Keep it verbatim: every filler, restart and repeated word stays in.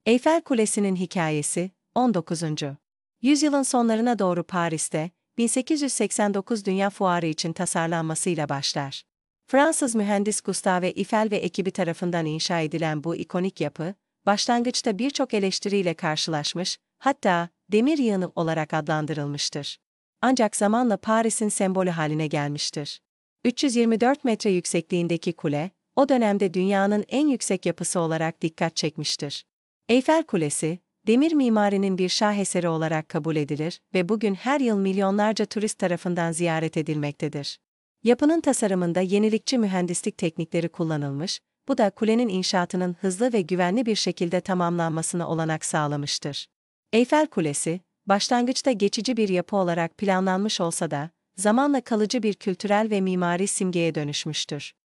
Eyfel Kulesi'nin hikayesi, on dokuzuncu yüzyılın sonlarına doğru Paris'te, bin sekiz yüz seksen dokuz Dünya Fuarı için tasarlanmasıyla başlar. Fransız mühendis Gustave Eiffel ve ekibi tarafından inşa edilen bu ikonik yapı, başlangıçta birçok eleştiriyle karşılaşmış, hatta demir yığını olarak adlandırılmıştır. Ancak zamanla Paris'in sembolü haline gelmiştir. üç yüz yirmi dört metre yüksekliğindeki kule, o dönemde dünyanın en yüksek yapısı olarak dikkat çekmiştir. Eyfel Kulesi, demir mimarinin bir şaheseri olarak kabul edilir ve bugün her yıl milyonlarca turist tarafından ziyaret edilmektedir. Yapının tasarımında yenilikçi mühendislik teknikleri kullanılmış, bu da kulenin inşaatının hızlı ve güvenli bir şekilde tamamlanmasına olanak sağlamıştır. Eyfel Kulesi, başlangıçta geçici bir yapı olarak planlanmış olsa da, zamanla kalıcı bir kültürel ve mimari simgeye dönüşmüştür.